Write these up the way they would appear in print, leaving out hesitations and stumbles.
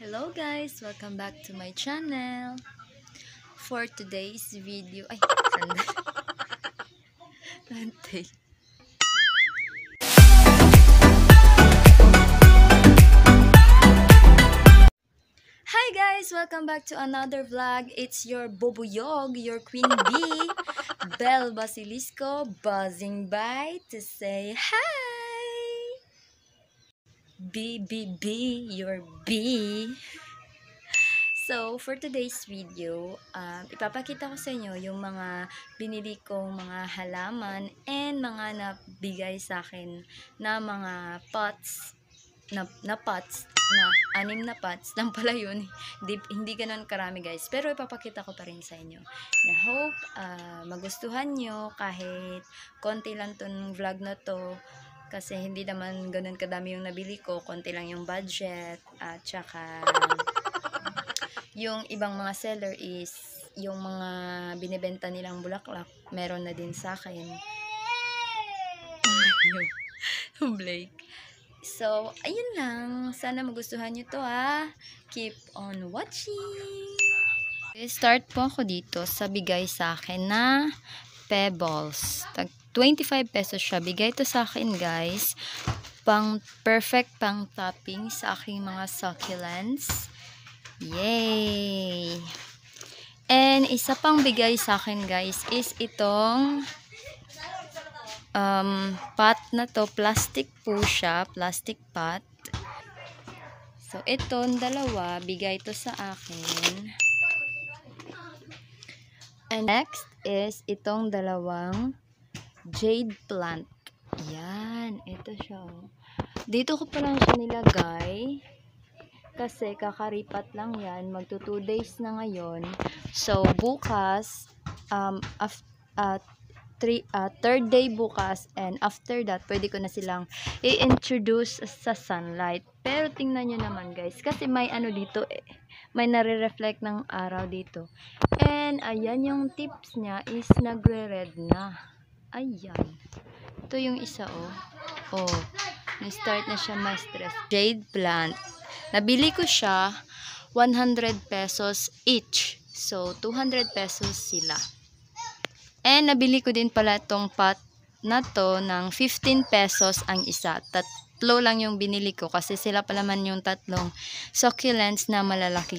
Hello guys! Welcome back to my channel. For today's video... Ay, sandali. Lantay. Hi guys! Welcome back to another vlog. It's your Bobuyog, your Queen Bee, Belle Basilisco, buzzing by to say hi! Your bee. So, for today's video, ipapakita ko sa inyo yung mga binili kong mga halaman and mga nabigay sa akin na mga pots, na pots, na 6 na pots lang pala yun. Hindi ganun karami guys, pero ipapakita ko pa rin sa inyo. I hope magustuhan nyo kahit konti lang tong vlog na to. Kasi hindi naman ganun kadami yung nabili ko, konti lang yung budget, at saka yung ibang mga seller is yung mga binibenta nilang bulaklak, meron na din sa akin. Blake. So, ayun lang. Sana magustuhan nyo to Keep on watching. Start po ako dito sa bigay sa akin na pebbles. 25 pesos siya. Bigay to sa akin guys. Perfect pang topping sa aking mga succulents. Yay! And isa pang bigay sa akin guys is itong pot na to. Plastic po siya. Plastic pot. So, itong dalawa, bigay to sa akin. And next is itong dalawang jade plant. Yan. Ito siya. Dito ko pa lang siya nilagay. Kasi kakaripat lang yan. Magto 2 days na ngayon. So, bukas, third day bukas, and after that, pwede ko na silang i-introduce sa sunlight. Pero tingnan nyo naman guys, kasi may ano dito may nare-reflect ng araw dito. And, ayan yung tips niya is nagre-red na. Ayan. Ito yung isa na-start na siya ma-stress. Jade plant. Nabili ko siya 100 pesos each. So, 200 pesos sila. And nabili ko din pala itong pot na to ng 15 pesos ang isa. Tatlo lang yung binili ko kasi sila pala man yung tatlong succulents na malalaki.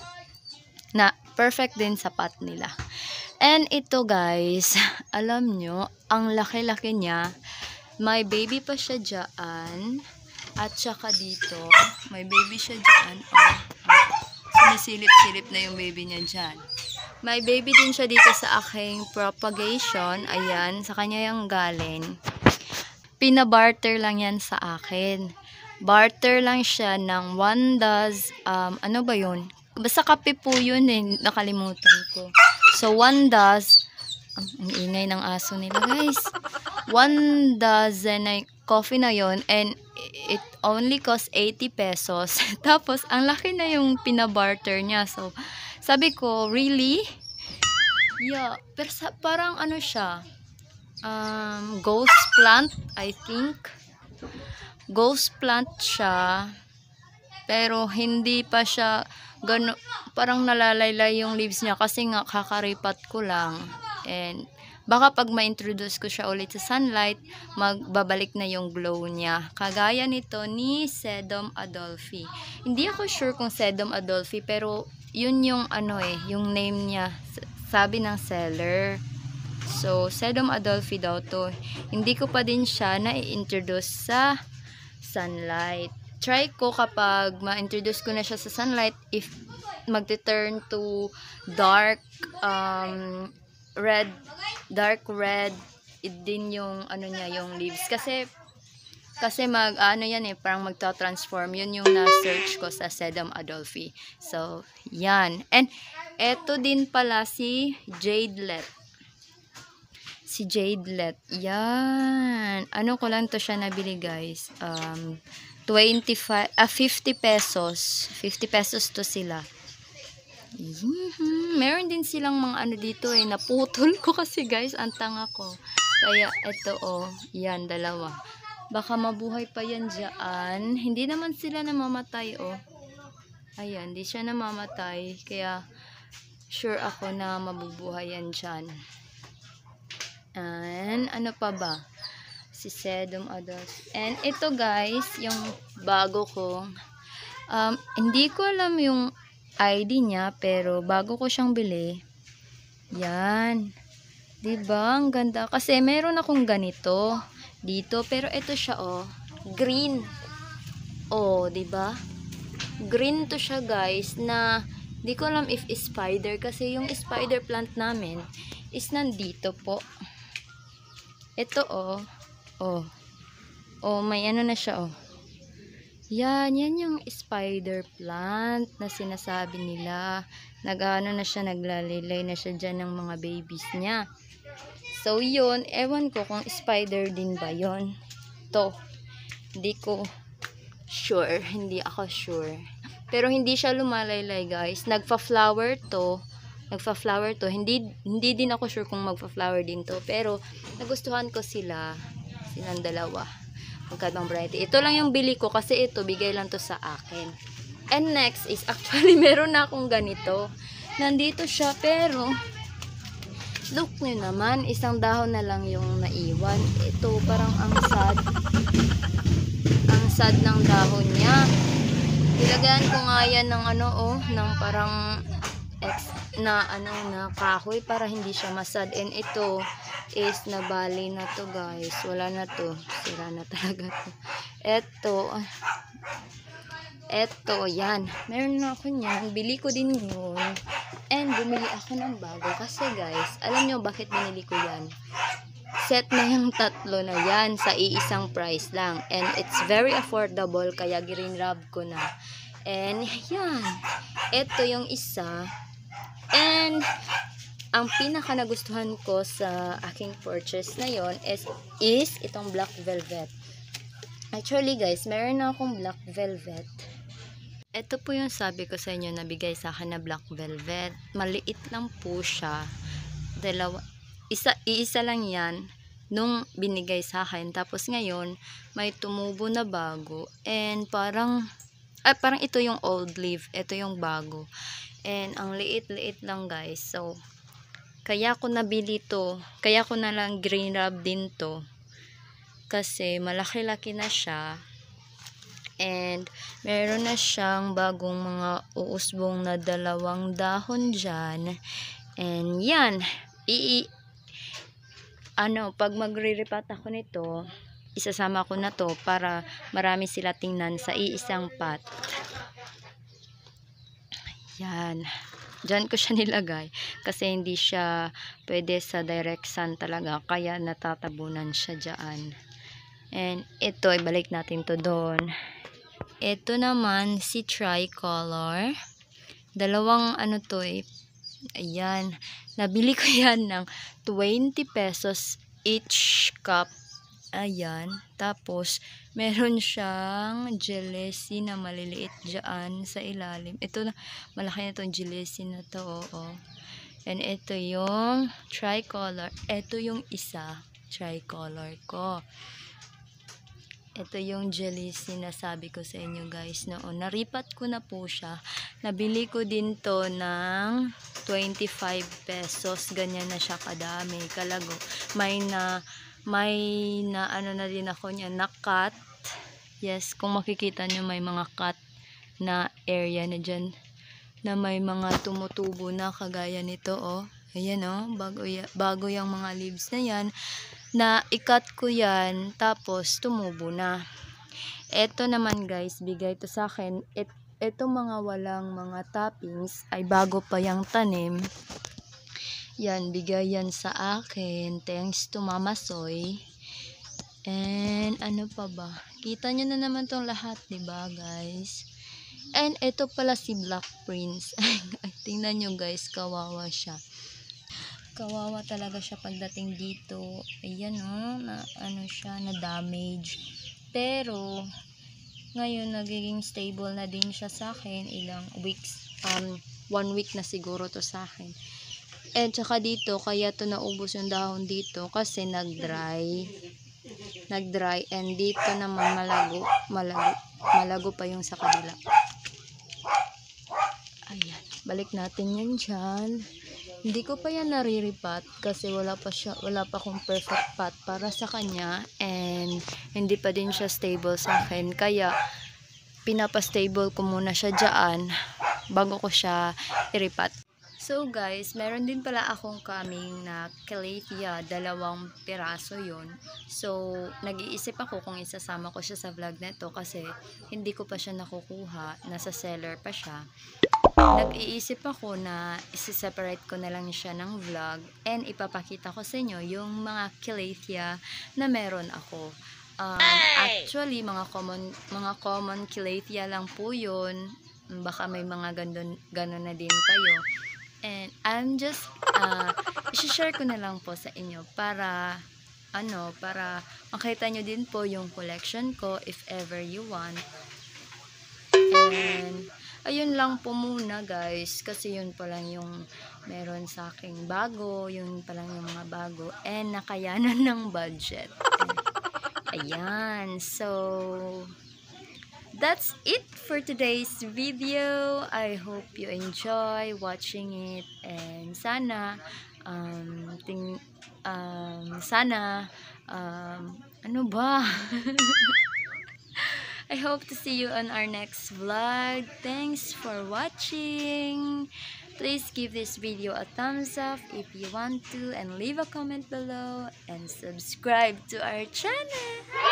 Na perfect din sa pot nila. And ito guys, alam nyo, ang laki-laki niya. May baby pa siya dyan. At saka dito, may baby siya dyan. Sinisilip-silip na yung baby niya dyan. May baby din siya dito sa aking propagation. Ayan, sa kanya yung galing. Pinabarter lang yan sa akin. Barter lang siya ng 1 dozen, ano ba yun? Basta kape po yun nakalimutan ko. So, 1 dozen, ang ingay ng aso nila guys. 1 dozen na coffee na yon, and it only cost 80 pesos. Tapos, ang laki na yung pinabarter niya. So, sabi ko, really? Yeah. Pero parang ano siya? Ghost plant, I think. Ghost plant siya. Pero, hindi pa siya parang nalalaylay yung leaves niya kasi nga kakaripat ko lang. And, baka pag ma-introduce ko siya ulit sa sunlight, magbabalik na yung glow niya. Kagaya nito ni Sedum Adolphi. Hindi ako sure kung Sedum Adolphi, pero yun yung yung name niya. Sabi ng seller. So, Sedum Adolphi daw to. Hindi ko pa din siya na-introduce sa sunlight. Try ko kapag ma-introduce ko na siya sa sunlight, if magte-turn to dark red, din yung niya, yung leaves. Kasi yan parang magta-transform. Yun yung na-search ko sa Sedum Adolphi. So, yan. And, eto din pala si Jadelet. Yan. Ano ko lang to siya nabili guys. 50 pesos. 50 pesos to sila. Meron din silang mga dito naputol ko kasi guys, ang tanga ko. Kaya ito yan, dalawa. Baka mabuhay pa yan dyan. Hindi naman sila namamatay Ayan, di siya namamatay. Kaya, sure ako na mabubuhay yan dyan. And, ano pa ba? Si Sedum Adults. And, ito guys, yung bago ko. Hindi ko alam yung ID niya, pero bago ko siyang bili. Yan. Diba? Ang ganda. Kasi meron akong ganito dito. Pero ito siya, oh. Green. Oh, diba? Green to siya, guys, na di ko alam if spider. Kasi yung spider plant namin is nandito po. Ito, oh. Oh. Oh, may ano na siya, oh. Yan yung spider plant na sinasabi nila. Nag-ano na siya, naglalilay na siya dyan ng mga babies niya. So, yun, ewan ko kung spider din ba yun. To, hindi ko sure, hindi ako sure. Pero hindi siya lumalaylay, guys. Nagfa-flower to. Hindi din ako sure kung magfa-flower din to. Pero, nagustuhan ko silang dalawa. Magkadang variety. Ito lang yung bili ko kasi ito, bigay lang to sa akin. And next is, actually, meron na akong ganito. Nandito siya, pero, look nyo naman, isang dahon na lang yung naiwan. Ito, parang ang sad ng dahon niya. Ilagayan ko nga yan ng ng parang na kahoy para hindi siya masad. And ito is nabali na to, guys. Wala na to. Sira na talaga to. Ito, yan. Meron na ako niyan. Bili ko din yun. And bumili ako ng bago. Kasi, guys, alam nyo bakit binili ko yan? Set na yung tatlo na yan sa iisang price lang. And it's very affordable. Kaya green rub ko na. And, yan. Ito yung isa. And, ang pinaka nagustuhan ko sa aking purchase na yon is itong black velvet. Actually, guys, meron na akong black velvet. Ito po yung sabi ko sa inyo na bigay sa akin na black velvet. Maliit lang po siya. Iisa lang yan nung binigay sa akin. Tapos ngayon, may tumubo na bago. And parang ito yung old leaf. Ito yung bago. And ang liit-liit lang, guys. So, kaya ko nabili to. Kaya ko na lang green rub din to. Kasi malaki-laki na siya. And meron na siyang bagong mga uusbong na 2 dahon dyan. And yan. Pag magre-repat ako nito, isasama ko na to para marami sila tingnan sa iisang pot. Yan. Diyan ko siya nilagay kasi hindi siya pwede sa direct sun talaga, kaya natatabunan siya dyan. And ito, ibalik natin to doon. Ito naman si Tricolor. 2 to ayan. Nabili ko yan ng 20 pesos each cup. Ayan. Tapos, meron siyang jealousy na maliliit dyan sa ilalim. Ito na, malaki na itong jealousy na to. Oo. And ito yung tricolor. Ito yung isa, tricolor ko. Ito yung jealousy na sabi ko sa inyo, guys. Noon, naripat ko na po siya. Nabili ko din to ng 25 pesos. Ganyan na siya kadami. Kalago. May na ano na din ako niya, na cut. Yes, kung makikita nyo, may mga cut na area na dyan na may mga tumutubo na kagaya nito, oh. Ayan, oh, bago yung mga leaves na yan, na i-cut ko yan, tapos tumubo na. Ito naman, guys, bigay to sa akin. Ito mga walang mga toppings ay bago pa yung tanim. Yan, bigay yan sa akin. Thanks to Mama Soy. And, ano pa ba? Kita nyo na naman tong lahat, diba, guys? And, ito pala si Black Prince. Tingnan nyo, guys, kawawa siya. Kawawa talaga siya pagdating dito. Ayan, oh, na, ano siya, na damage. Pero, ngayon, nagiging stable na din siya sa akin. Ilang weeks, 1 week na siguro to sa akin. And tsaka dito, kaya to naubos yung dahon dito kasi nag-dry. And dito naman malago pa yung sa kabila. Balik natin yan dyan. Hindi ko pa yan nariripat kasi wala pa akong perfect pot para sa kanya, and hindi pa din siya stable sa akin. Kaya, pinapa-stable ko muna siya dyan bago ko siya iripat. So guys, meron din pala akong kaming na calathea, 2 piraso yon. So, nag-iisip ako kung isasama ko siya sa vlog na to kasi hindi ko pa siya nakukuha, nasa seller pa siya. Nag-iisip ako na isi-separate ko na lang siya ng vlog and ipapakita ko sa inyo yung mga calathea na meron ako. Actually, mga common calathea lang po yun. Baka may mga ganon na din kayo. And I'm just i-share ko na lang po sa inyo para makita nyo din po yung collection ko if ever you want. And ayun lang po muna guys, kasi yun pa lang yung meron sa aking bago, yun pa lang yung mga bago, and nakayanan ng budget. Ayan, so that's it for today's video. I hope you enjoy watching it, and sana ano ba? I hope to see you on our next vlog. Thanks for watching. Please give this video a thumbs up if you want to, and leave a comment below, and subscribe to our channel.